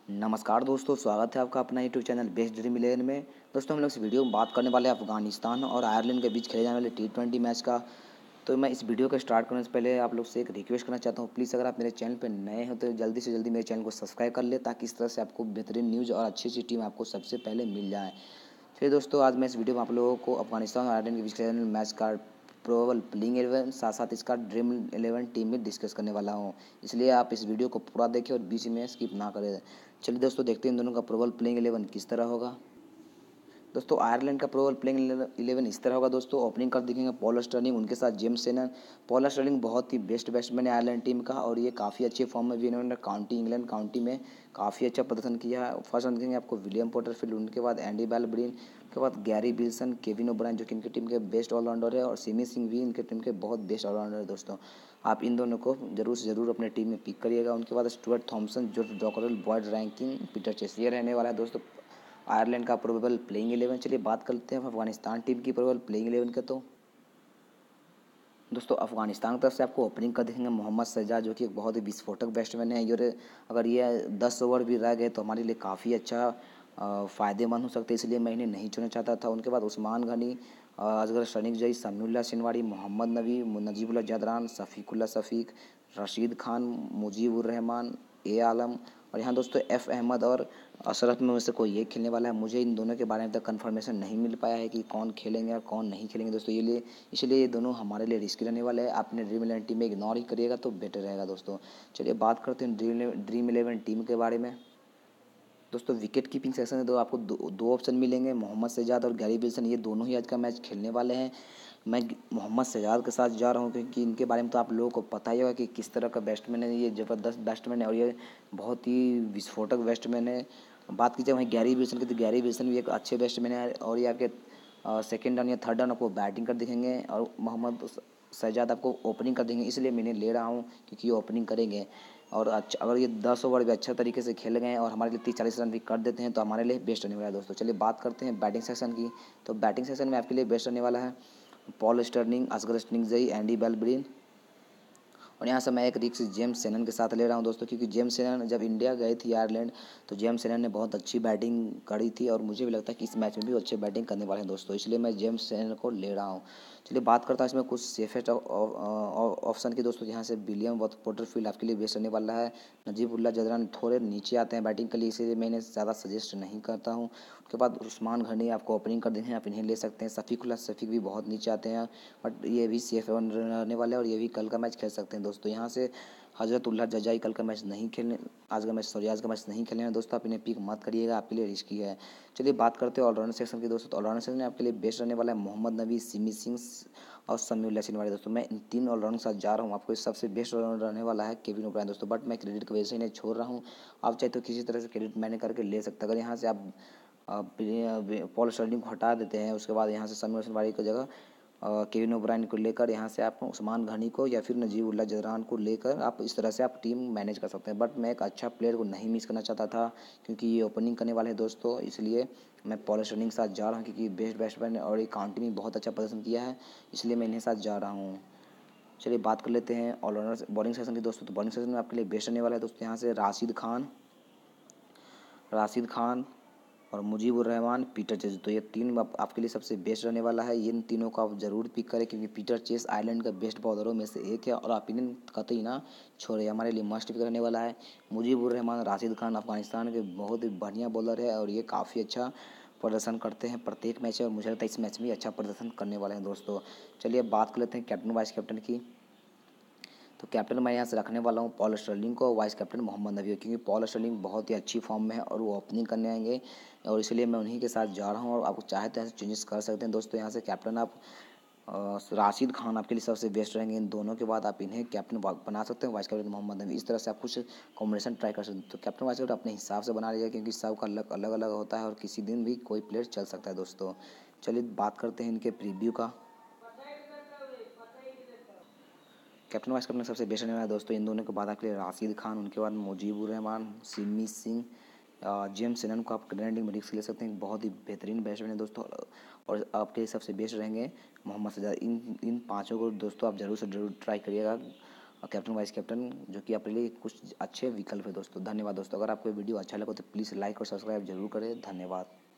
नमस्कार दोस्तों, स्वागत है आपका अपना यूट्यूब चैनल बेस्ट ड्रीम 11 में। दोस्तों हम लोग इस वीडियो में बात करने वाले हैं अफगानिस्तान और आयरलैंड के बीच खेले जाने वाले T20 मैच का। तो मैं इस वीडियो को स्टार्ट करने से पहले आप लोग से एक रिक्वेस्ट करना चाहता हूँ, प्लीज़ अगर आप मेरे चैनल पर नए हो तो जल्दी से जल्दी मेरे चैनल को सब्सक्राइब कर ले, ताकि इस तरह से आपको बेहतरीन न्यूज़ और अच्छी अच्छी टीम आपको सबसे पहले मिल जाए। फिर दोस्तों आज मैं इस वीडियो में आप लोगों को अफगानिस्तान और आयरलैंड के बीच खेले जाने वाले मैच का प्रोबेबल प्लेइंग 11 साथ साथ इसका ड्रीम 11 टीम में डिस्कस करने वाला हूँ। इसलिए आप इस वीडियो को पूरा देखें और बीच में स्किप ना करें। चलिए दोस्तों देखते हैं इन दोनों का प्रोबेबल प्लेइंग 11 किस तरह होगा। दोस्तों आयरलैंड का प्रोबेबल प्लेइंग 11 इस तरह होगा। दोस्तों ओपनिंग कर दिखेंगे पॉल स्टर्लिंग, उनके साथ जेम्स सेनन। पॉल स्टर्लिंग बहुत ही बेस्ट बैट्समैन है आयरलैंड टीम का, और ये काफ़ी अच्छे फॉर्म में भी इन्होंने काउंटी इंग्लैंड काउंटी में काफ़ी अच्छा प्रदर्शन किया है। फर्स्ट रन देखेंगे आपको विलियम पोर्टरफील्ड, उनके बाद एंडी बैलब्रीन, उसके बाद गैरी विल्सन, केविन ओब्रायन जो कि इनकी टीम के बेस्ट ऑलराउंडर है, और सिमी सिंह भी इनके टीम के बहुत बेस्ट ऑलराउंडर है। दोस्तों आप इन दोनों को जरूर से जरूर अपने टीम में पिक करिएगा। उनके बाद स्टुअर्ट थॉमसन, जो Dockrell Boyd Rankin, Peter Chase ये रहने वाला है दोस्तों आयरलैंड का प्रोबेबल प्लेइंग 11। चलिए बात करते हैं अफगानिस्तान टीम की प्रोबेबल प्लेइंग 11 का। तो दोस्तों अफगानिस्तान की तरफ से आपको ओपनिंग कर देखेंगे मोहम्मद शहजाद, जो कि एक बहुत ही विस्फोटक बैट्समैन है। ये अगर ये 10 ओवर भी रह गए तो हमारे लिए काफ़ी अच्छा फ़ायदेमंद हो सकते, इसलिए मैं इन्हें नहीं चुनना चाहता था। उनके बाद उस्मान गनी, असगर शरीफजई, समीउल्लाह शिनवारी, मोहम्मद नबी, नजीबुल्लाह जदरान, शफीकुल्लाह शफीक, रशीद खान, मुजीबुर रहमान, ए आलम, और यहाँ दोस्तों एफ़ अहमद और अशरफ में से कोई एक खेलने वाला है। मुझे इन दोनों के बारे में तक कंफर्मेशन नहीं मिल पाया है कि कौन खेलेंगे और कौन नहीं खेलेंगे दोस्तों, इसलिए ये दोनों हमारे लिए रिस्की रहने वाले हैं। आप अपने ड्रीम 11 टीम में इग्नोर ही करिएगा तो बेटर रहेगा। दोस्तों चलिए बात करते हैं ड्रीम 11 टीम के बारे में। दोस्तों विकेट कीपिंग सेक्शन में आपको दो ऑप्शन मिलेंगे, मोहम्मद शहजाद और गैरी विल्सन। ये दोनों ही आज का मैच खेलने वाले हैं। मैं मोहम्मद शहजाद के साथ जा रहा हूँ, क्योंकि इनके बारे में तो आप लोगों को पता ही होगा कि किस तरह का बैट्समैन है। ये ज़बरदस्त बैट्समैन है और ये बहुत ही विस्फोटक बैट्समैन है। बात कीजिए वहीं गैरी विल्सन की, तो गैरी विल्सन भी एक अच्छे बैट्समैन है, और ये आपके सेकेंड रन या थर्ड रन आपको बैटिंग कर दिखेंगे, और मोहम्मद शहजाद आपको ओपनिंग कर देंगे। इसलिए मैं इन्हें ले रहा हूँ क्योंकि ये ओपनिंग करेंगे, और अच्छा अगर ये 10 ओवर भी अच्छा तरीके से खेल गए और हमारे लिए 30-40 रन भी कर देते हैं तो हमारे लिए बेस्ट रहने वाला है। दोस्तों चलिए बात करते हैं बैटिंग सेक्शन की। तो बैटिंग सेक्शन में आपके लिए बेस्ट रहने वाला है Paul Stirling, Asghar Stanikzai, Andy Balbirnie, और यहाँ से मैं एक रिक्स जेम्स सेनन के साथ ले रहा हूँ दोस्तों, क्योंकि जेम्स सेनन जब इंडिया गई थी आयरलैंड तो जेम्स सेनन ने बहुत अच्छी बैटिंग करी थी, और मुझे भी लगता है कि इस मैच में भी अच्छी बैटिंग करने वाले हैं दोस्तों, इसलिए मैं जेम्स सेनन को ले रहा हूँ। चलिए बात करता हूँ इसमें कुछ सेफेस्ट ऑप्शन की। दोस्तों यहाँ से विलियम पोर्टरफील्ड आपके लिए बेस्ट रहने वाला है। नजीबुल्लाह जदरान थोड़े नीचे आते हैं बैटिंग के लिए, इसलिए मैं इन्हें ज़्यादा सजेस्ट नहीं करता हूँ। उसके बाद उस्मान गनी आपको ओपनिंग कर देंगे, आप इन्हें ले सकते हैं। शफीकुल्लाह शफीक भी बहुत नीचे आते हैं, बट ये भी सेफ रहने वाले हैं और ये भी कल का मैच खेल सकते हैं। दोस्तों यहाँ से हजरतुल्लाह जजाई कल का मैच नहीं खेलने, आज का मैच नहीं खेलने हैं दोस्तों, आप इन्हें पिक मत करिएगा, आपके लिए रिस्की है। चलिए बात करते हैं ऑलराउंडर सेक्शन की। दोस्तों तो ऑलराउंडर सेक्शन में आपके लिए बेस्ट रहने वाला है मोहम्मद नबी, सिमी सिंह और समीउल्लाह शिनवारी। दोस्तों मैं इन तीन ऑलराउंडर के साथ जा रहा हूँ। आपको सबसे बेस्ट ऑलराउंडर रहने वाला है केविन ओब्रायन दोस्तों, बट मैं क्रेडिट की वजह से इन्हें छोड़ रहा हूँ। आप चाहे तो किसी तरह से क्रेडिट मैंने करके ले सकते हैं। अगर यहाँ से आप पॉल स्टर्लिंग को हटा देते हैं, उसके बाद यहाँ से समीउल्लाह शिनवारी की जगह केविन ओब्रायन को लेकर यहाँ से आप उस्मान गनी को या फिर नजीबुल्लाह जदरान को लेकर आप इस तरह से आप टीम मैनेज कर सकते हैं। बट मैं एक अच्छा प्लेयर को नहीं मिस करना चाहता था, क्योंकि ये ओपनिंग करने वाले हैं दोस्तों, इसलिए मैं पॉल स्टर्लिंग के साथ जा रहा हूँ, क्योंकि बेस्ट बैट्समैन है और ये काउंटी में बहुत अच्छा प्रदर्शन किया है, इसलिए मैं इन्हें साथ जा रहा हूँ। चलिए बात कर लेते हैं ऑलराउंडर बॉलिंग सेक्शन की। दोस्तों तो बॉलिंग सेक्शन में आपके लिए बेस्ट रहने वाला है दोस्तों, यहाँ से राशिद खान और मुजीबुर रहमान, पीटर चेस। तो ये तीन आपके लिए सबसे बेस्ट रहने वाला है। इन तीनों को आप ज़रूर पिक करें, क्योंकि पीटर चेस आयरलैंड का बेस्ट बॉलरों में से एक है, और आप इन्हें कतई ना छोड़े, हमारे लिए मस्ट पिक रहने वाला है। मुजीबुर रहमान, राशिद खान अफगानिस्तान के बहुत ही बढ़िया बॉलर है, और ये काफ़ी अच्छा प्रदर्शन करते हैं प्रत्येक मैच में, और मुझे लगता है इस मैच में अच्छा प्रदर्शन करने वाले हैं दोस्तों। चलिए अब बात कर लेते हैं कैप्टन वाइस कैप्टन की। तो कैप्टन मैं यहाँ से रखने वाला हूँ पॉल स्टर्लिंग को, वाइस कैप्टन मोहम्मद नबी, क्योंकि पॉल स्टर्लिंग बहुत ही अच्छी फॉर्म में है और वो ओपनिंग करने आएंगे, और इसलिए मैं उन्हीं के साथ जा रहा हूँ। और आप चाहे तो ऐसे चेंजेस कर सकते हैं दोस्तों। यहाँ से कैप्टन आप राशिद खान आपके लिए सबसे बेस्ट रहेंगे। इन दोनों के बाद आप इन्हें कैप्टन बना सकते हैं, वाइस कैप्टन मोहम्मद नबी। इस तरह से आप कुछ कॉम्बिनेशन ट्राई कर सकते हैं। तो कैप्टन वाइस कैप्टन अपने हिसाब से बना लीजिए, क्योंकि सबका अलग अलग होता है और किसी दिन भी कोई प्लेयर चल सकता है दोस्तों। चलिए बात करते हैं इनके प्रीव्यू का। कैप्टन वाइस कैप्टन सबसे बेस्ट रहने वाला है दोस्तों, इन दोनों के बाद आपके लिए राशिद खान, उनके बाद मुजीबुर रहमान, सिमी सिंह, जेम्स सेनन को आप रैंडिंग में रिस्क ले सकते हैं, बहुत ही बेहतरीन बैट्समैन है दोस्तों, और आपके लिए सबसे बेस्ट रहेंगे मोहम्मद शहजाद। इन पाँचों को दोस्तों आप ज़रूर से ज़रूर ट्राई करिएगा और कैप्टन वाइस कैप्टन, जो कि आपके लिए कुछ अच्छे विकल्प है दोस्तों। धन्यवाद दोस्तों। अगर आपको वीडियो अच्छा लगा तो प्लीज़ लाइक और सब्सक्राइब जरूर करें। धन्यवाद।